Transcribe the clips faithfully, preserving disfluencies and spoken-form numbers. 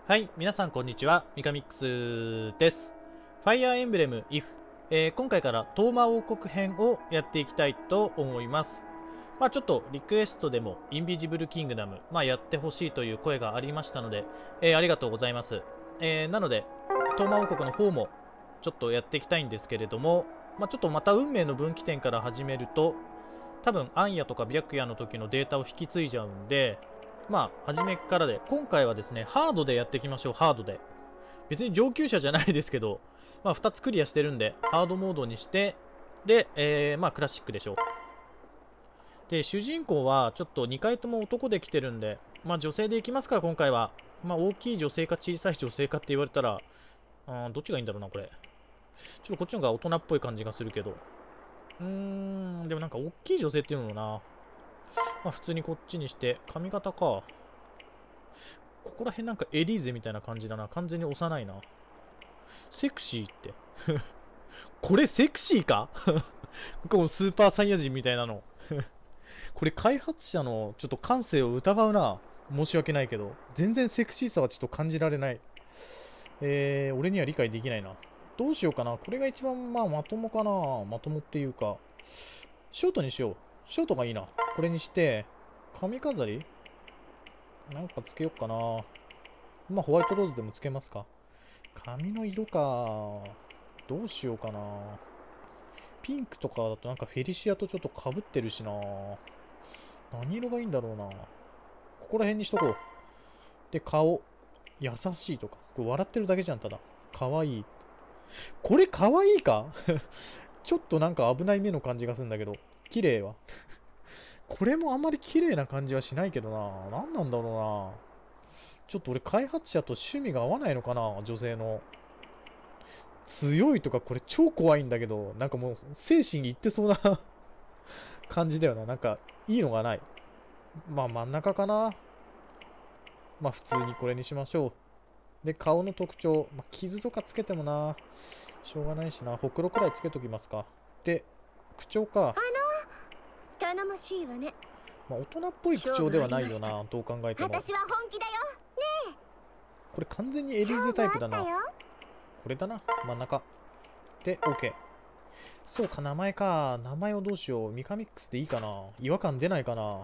はい、皆さんこんにちは、ミカミックスです。ファイアーエンブレム イフ、えー、今回からトーマ王国編をやっていきたいと思います。まあちょっとリクエストでもインビジブルキングダム、まあやってほしいという声がありましたので、えー、ありがとうございます。えー、なので、トーマ王国の方もちょっとやっていきたいんですけれども、まあちょっとまた運命の分岐点から始めると、多分アンヤとか白夜の時のデータを引き継いじゃうんで、まあ、初めからで、今回はですね、ハードでやっていきましょう、ハードで。別に上級者じゃないですけど、まあ、ふたつクリアしてるんで、ハードモードにして、で、えー、まあ、クラシックでしょう。で、主人公は、ちょっとにかいとも男で来てるんで、まあ、女性でいきますか、今回は。まあ、大きい女性か小さい女性かって言われたら、あどっちがいいんだろうな、これ。ちょっとこっちの方が大人っぽい感じがするけど。うーん、でもなんか、大きい女性っていうのもな、まあ普通にこっちにして、髪型か。ここら辺なんかエリーゼみたいな感じだな。完全に幼いな。セクシーって。これセクシーかこのスーパーサイヤ人みたいなの。これ開発者のちょっと感性を疑うな。申し訳ないけど。全然セクシーさはちょっと感じられない。えー、俺には理解できないな。どうしようかな。これが一番まあまともかな。まともっていうか。ショートにしよう。ショートがいいな。これにして、髪飾りなんかつけよっかな。まあ、ホワイトローズでもつけますか。髪の色か。どうしようかな。ピンクとかだとなんかフェリシアとちょっと被ってるしな。何色がいいんだろうな。ここら辺にしとこう。で、顔。優しいとか。これ笑ってるだけじゃん、ただ。かわいい。これかわいいかちょっとなんか危ない目の感じがするんだけど。綺麗は。これもあんまり綺麗な感じはしないけどな。何なんだろうな。ちょっと俺開発者と趣味が合わないのかな、女性の。強いとかこれ超怖いんだけど、なんかもう精神いってそうな感じだよな。なんかいいのがない。まあ真ん中かな。まあ普通にこれにしましょう。で、顔の特徴。まあ、傷とかつけてもな。しょうがないしな。ほくろくらいつけときますか。で、口調か。 あの、頼もしいわね。 まあ大人っぽい口調ではないよな。どう考えても。 私は本気だよ。ねえ。 これ完全にエリーゼタイプだな。これだな。真ん中。で、OK。そうか、名前か。名前をどうしよう。ミカミックスでいいかな。違和感出ないかな。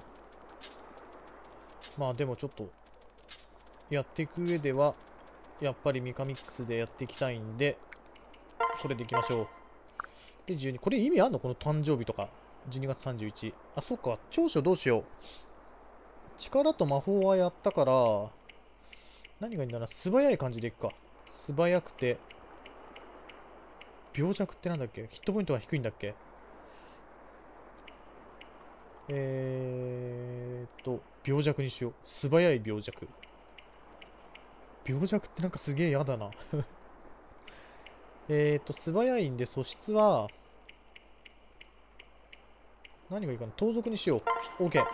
まあでもちょっと、やっていく上では、やっぱりミカミックスでやっていきたいんで、これでいきましょう。で、じゅうに。これ意味あんのこの誕生日とか。じゅうにがつさんじゅういち。あ、そっか。長所どうしよう。力と魔法はやったから、何がいいんだな。素早い感じでいくか。素早くて、病弱ってなんだっけ？ヒットポイントが低いんだっけ？えーっと、病弱にしよう。素早い病弱。病弱ってなんかすげえ嫌だな。えーっと、素早いんで素質は、何がいいかな？盗賊にしよう。OK。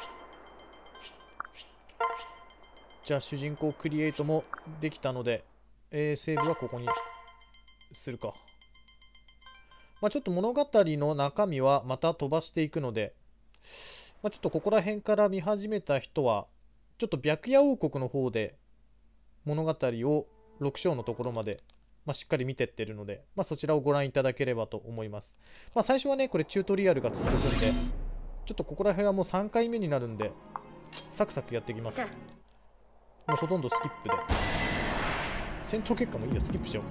じゃあ主人公クリエイトもできたので、えー、セーブはここにするか。まあちょっと物語の中身はまた飛ばしていくので、まあ、ちょっとここら辺から見始めた人は、ちょっと白夜王国の方で物語をろく章のところまで、まあ、しっかり見てってるので、まあ、そちらをご覧いただければと思います。まあ、最初はね、これチュートリアルが続くんで、ちょっとここら辺はもうさんかいめになるんで、サクサクやっていきます。もうほとんどスキップで。戦闘結果もいいや、スキップしちゃおう。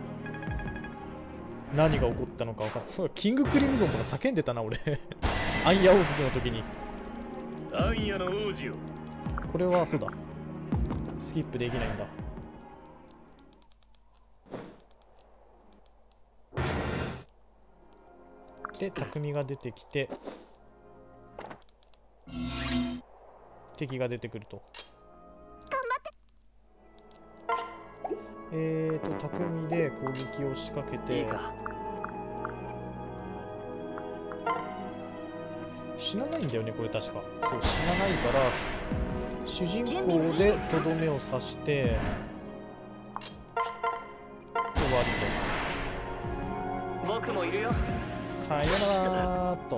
何が起こったのか分かんない。そうだ、キングクリムゾンとか叫んでたな、俺。アンヤ王族の時に。 アンヤの王子よ。 これはそうだ。スキップできないんだ。で、匠が出てきて、敵が出てくると。 頑張って。 えーと、匠で攻撃を仕掛けて、 いいか。 死なないんだよね、これ確か。そう、死なないから、主人公でとどめを刺して、終わりと。僕もいるよ。 さよならー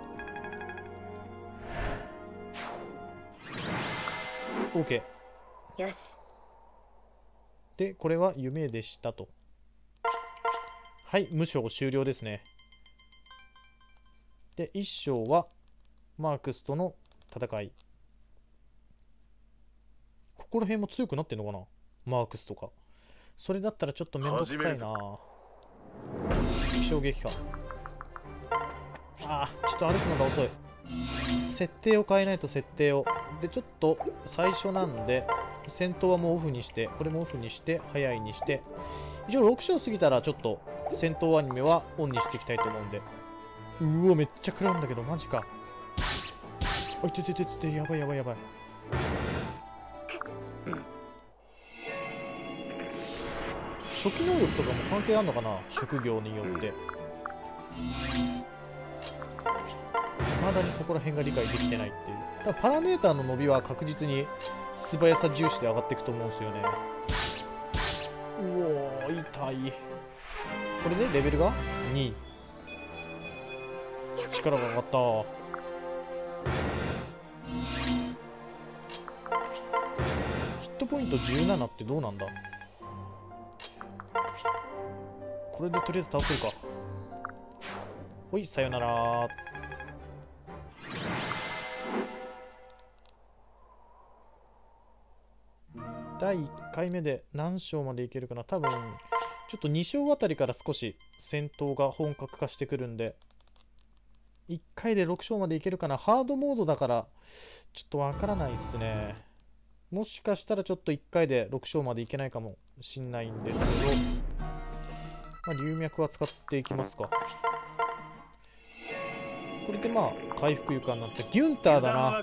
と。OK。 よし。 で、これは夢でしたと。はい、無償終了ですね。で、一章はマークスとの戦い。ここら辺も強くなってんのかな、マークスとか。それだったらちょっと面倒くさいな。気象撃破。ああ、ちょっと歩くのが遅い。設定を変えないと、設定を。で、ちょっと最初なんで、戦闘はもうオフにして、これもオフにして、早いにして、一応ろく章過ぎたらちょっと戦闘アニメはオンにしていきたいと思うんで。うわ、めっちゃ食らうんだけど、マジか。あ、いててててて、やばいやばいやばい。初期能力とかも関係あるのかな、職業によって。まだにそこら辺が理解できてないっていう。だからパラメーターの伸びは確実に素早さ重視で上がっていくと思うんですよね。うおー、痛い。これでレベルがに。力が上がった。ヒットポイントじゅうななってどうなんだ。これでとりあえず倒せるか。ほい、さよなら。だいいっかいめで何章までいけるかな。多分ちょっとに章あたりから少し戦闘が本格化してくるんで、いっかいでろく章までいけるかな。ハードモードだからちょっとわからないっすね。もしかしたらちょっといっかいでろく章までいけないかもしんないんですけど、まあ、龍脈は使っていきますか。これでまあ回復床になって、ギュンターだな。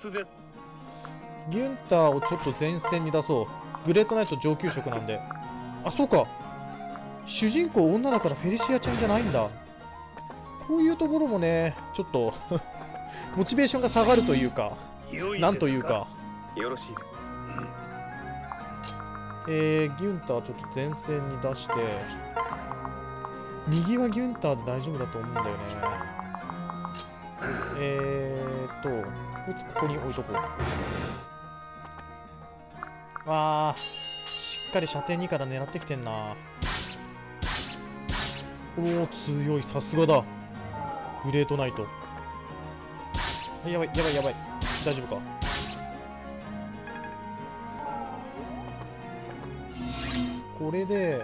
ギュンターをちょっと前線に出そう。グレートナイト上級職なんで。あ、そうか、主人公女だからフェリシアちゃんじゃないんだ。こういうところもね、ちょっとモチベーションが下がるというか、なんというか。 よろしい。 えー、ギュンターちょっと前線に出して、右はギュンターで大丈夫だと思うんだよね。えーっと、こいつここに置いとこう。わー、しっかり射程にから狙ってきてんな。おお、強い、さすがだ。グレートナイト。やばいやばいやばい、大丈夫か。これで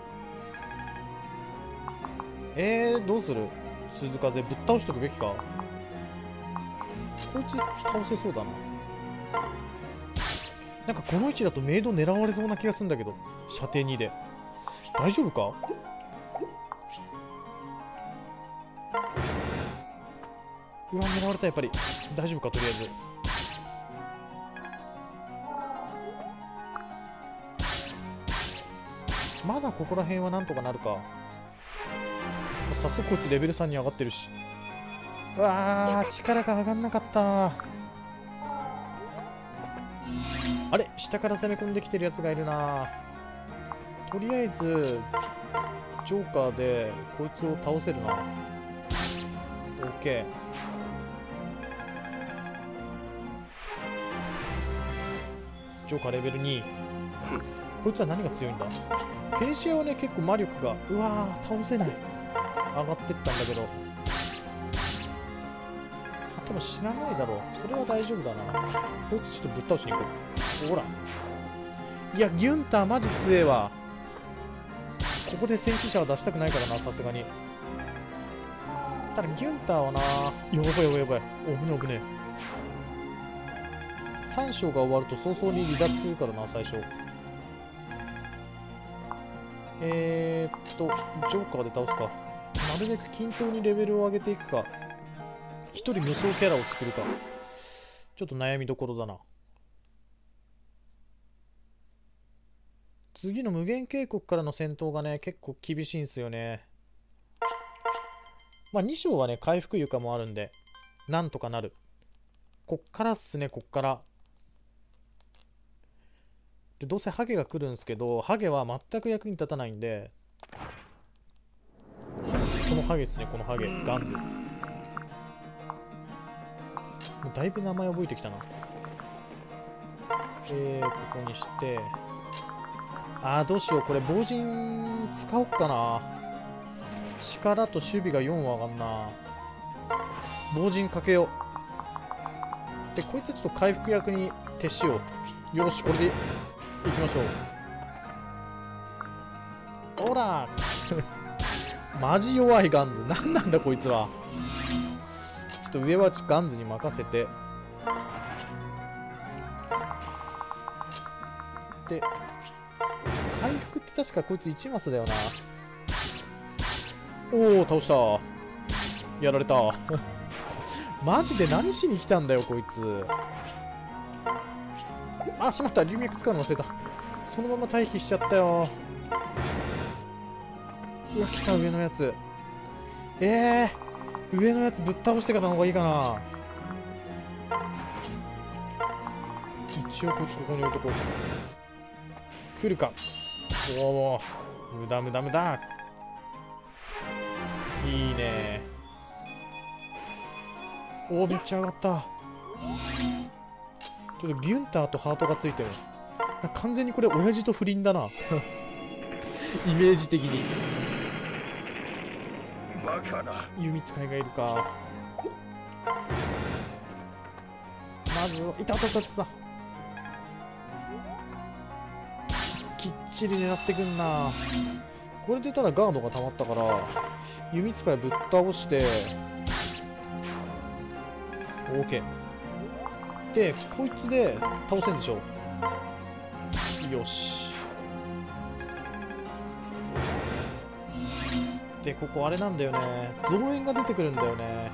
えー、どうする。鈴風ぶっ倒しとくべきか。こいつ倒せそうだな。なんかこの位置だとメイド狙われそうな気がするんだけど、射程にで大丈夫か。うわ、狙われた。やっぱり大丈夫か。とりあえずまだここら辺はなんとかなるか。早速こいつレベルさんに上がってるし。うわー、力が上がんなかった。あれ、下から攻め込んできてるやつがいるな。とりあえずジョーカーでこいつを倒せるな。 OK。 ジョーカーレベルに。こいつは何が強いんだ。フェリシアはね、結構魔力が、うわー、倒せない。上がってったんだけど、多分死なないだろう。それは大丈夫だな。こいつちょっとぶっ倒しに行こう。ほら、いや、ギュンターマジ強えわ。ここで戦死者は出したくないからな、さすがに。ただギュンターはな、やばいやばいやばい、おぶねおぶね。さん章が終わると早々に離脱するからな、最初。えーっとジョーカーで倒すか。なるべく均等にレベルを上げていくか、一人無双キャラを作るか、ちょっと悩みどころだな。次の無限渓谷からの戦闘がね、結構厳しいんすよね。まあに章はね、回復床もあるんでなんとかなる。こっからっすね、こっからで。どうせハゲが来るんですけど、ハゲは全く役に立たないんで、このハゲですね、このハゲガンズ。もうだいぶ名前覚えてきたな。 えー、ここにして、あーどうしよう、これ防塵使おうかな。力と守備がよんは上がんな。防塵かけよう。でこいつちょっと回復役に徹しよう。よし、これでいきましょう。ほらマジ弱いガンズ。何なんだこいつは。ちょっと上はガンズに任せて、で回復って確かこいついちマスだよな。おお、倒した。やられたマジで何しに来たんだよこいつ。あ、しまった、龍脈使うの忘れた。そのまま待機しちゃったよ。うわ、来た、上のやつ。えー、上のやつぶっ倒してからの方がいいかな。一応こいつここに置いとこう。来るか。おお、無駄無駄無駄。いいね。おお、めっちゃ上がった。ちょっとギュンターとハートがついてる。完全にこれ親父と不倫だなイメージ的に。 バカな弓使いがいるか。まずはいたいたいたいた。きっちり狙ってくんな。これでただガードが溜まったから弓使いぶっ倒して OK で、こいつで倒せんでしょ。よし。でここあれなんだよね、増援が出てくるんだよね。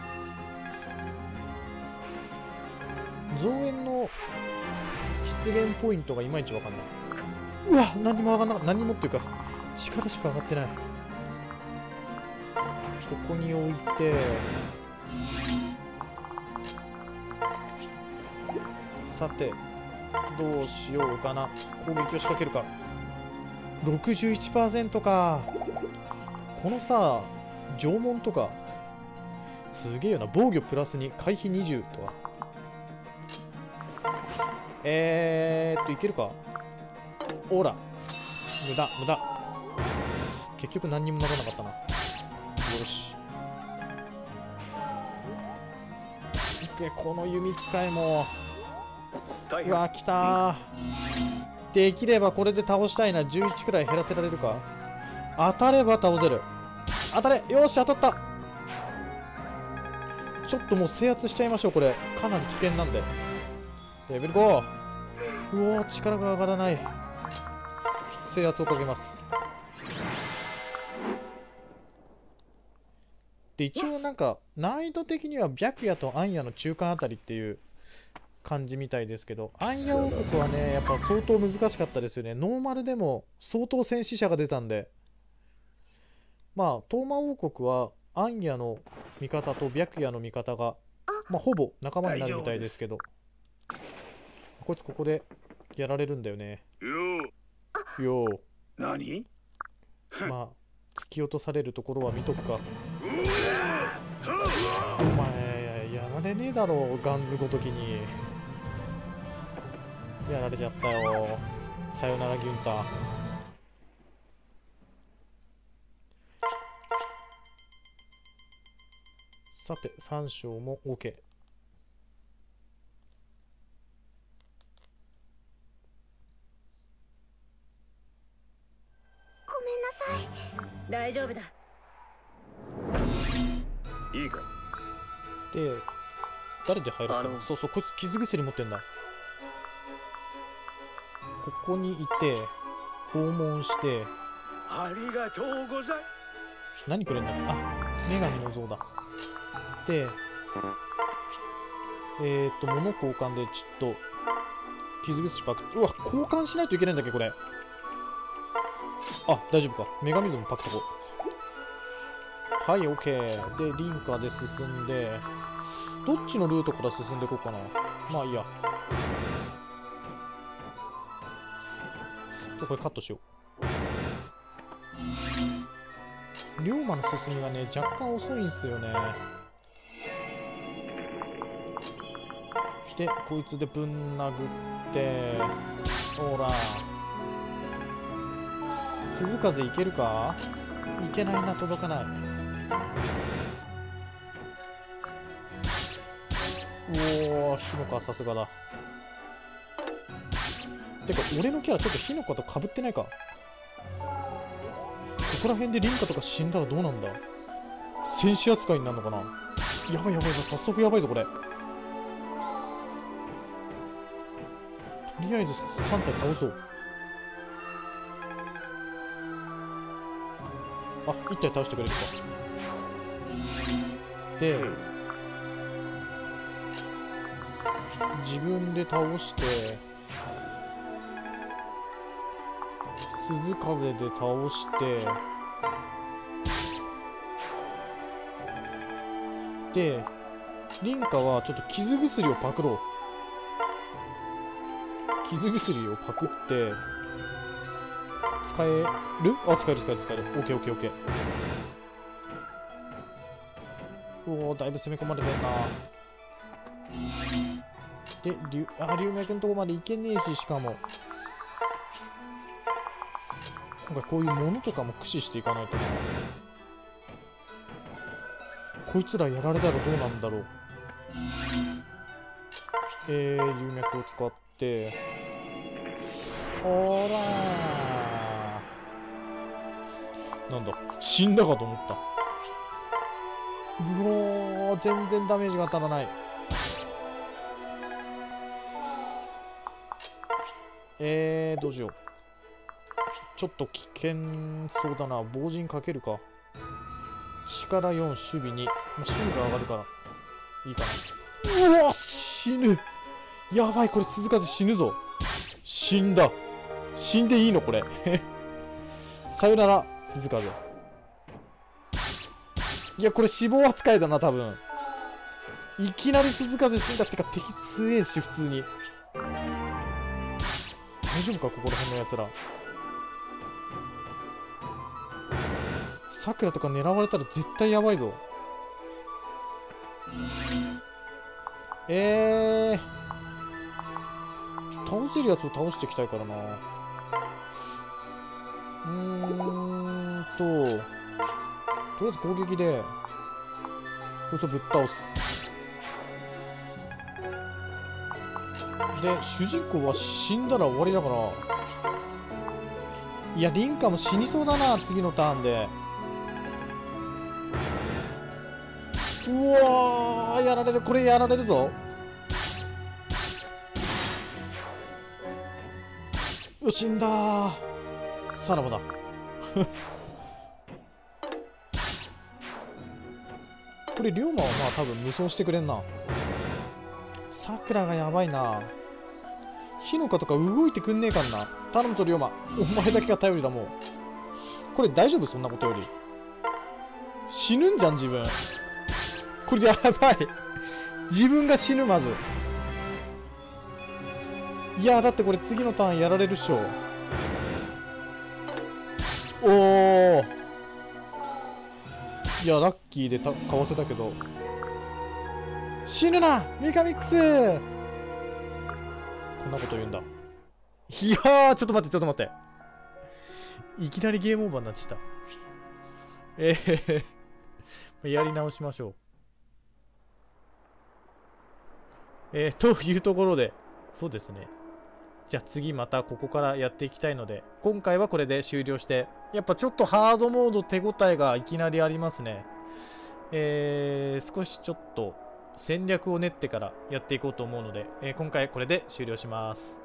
増援の出現ポイントがいまいちわかんない。うわ、何も上がんなかった。何もっていうか力しか上がってない。ここに置いて、さてどうしようかな。攻撃を仕掛けるか。 ろくじゅういちパーセント か。このさ縄文とかすげえよな。防御プラスに回避にじゅうとか。えーっといけるか。ほら無駄無駄。結局何にもならなかったな。よし、でこの弓使いも、うわ来たー。できればこれで倒したいな。じゅういちくらい減らせられるか。当たれば倒せる。当たれ。よし当たった。ちょっともう制圧しちゃいましょう。これかなり危険なんで。レベルご。うおー、力が上がらない。制圧をかけます。で一応なんか難易度的には白夜と暗夜の中間あたりっていう感じみたいですけど、暗夜王国はねやっぱ相当難しかったですよね。ノーマルでも相当戦死者が出たんで、まあ東馬王国は暗夜の味方と白夜の味方がまあほぼ仲間になるみたいですけど、こいつここでやられるんだよね。 よよう、 何まあ突き落とされるところは見とくか。お前やられねえだろう、ガンズごときに。やられちゃったよ。さよならギュンター。さてさん章も OK。 ごめんなさい。 大丈夫だ。 いいか。 で誰で入るか。 あのそうそう、こいつ傷薬持ってんだ。ここにいて訪問して、 ありがとうござい。 何くれんだ。あ、女神の像だ。でえっと物交換でちょっと傷薬パクッ。うわ、交換しないといけないんだっけこれ。あ、大丈夫か。女神像もパクっとこう。はい、 OK。 でリンカで進んで、どっちのルートから進んでいこうかな。まあいいや。じゃあこれカットしよう。龍馬の進みがね若干遅いんですよね。 でこいつでぶん殴ってほら鈴風いけるか。いけないな、届かない。おお、火の粉はさすがだ。てか俺のキャラちょっと火の粉とかぶってないか。ここら辺でリンカとか死んだらどうなんだ。戦士扱いになるのかな。やばいやばい、早速やばいぞこれ。とりあえずさん体倒そう。あ、いち体倒してくれるか。で、自分で倒して鈴風で倒してで、リンカはちょっと傷薬をパクろう。傷薬をパクって使える？あ、使える使える使える。オッケーオッケーオッケー。おお、だいぶ攻め込まれてるな。で、竜、あ、龍脈のとこまで行けねえし、しかも今回こういうものとかも駆使していかないとな。こいつらやられたらどうなんだろう。えー、龍脈を使ってほらー、なんだ、死んだかと思った。うおー、全然ダメージが当たらない。えー、どうしよう。ちょっと危険そうだな。防塵かけるか。力よん、守備に。まあ、守備が上がるからいいかな。うわ、死ぬ。やばい、これ鈴風死ぬぞ。死んだ。死んでいいのこれ。さよなら鈴風。いや、これ死亡扱いだな多分。いきなり鈴風死んだってか、敵強えし普通に。大丈夫かここら辺のやつら。さくらとか狙われたら絶対やばいぞ。えー、倒せるやつを倒していきたいからな。うーんととりあえず攻撃でこいつをぶっ倒す。で、主人公は死んだら終わりだから。いや、リンカも死にそうだな次のターンで。うわー、やられる。これやられるぞ。よ、死んだー。さらばだ。これ龍馬はまあ多分無双してくれんな。さくらがやばいな。火の粉とか動いてくんねえかんな。頼むぞ龍馬、お前だけが頼りだもん。これ大丈夫？そんなことより死ぬんじゃん自分。これやばい。自分が死ぬ。まずいやだってこれ次のターンやられるっしょ。おお、いやラッキーでたかわせたけど。死ぬなミカミックス。こんなこと言うんだ。いやー、ちょっと待ってちょっと待って、いきなりゲームオーバーになっちゃった。えーやり直しましょう。えー、というところで、そうですね。じゃあ次またここからやっていきたいので、今回はこれで終了して、やっぱちょっとハードモード手応えがいきなりありますね。えー、少しちょっと戦略を練ってからやっていこうと思うので、えー、今回これで終了します。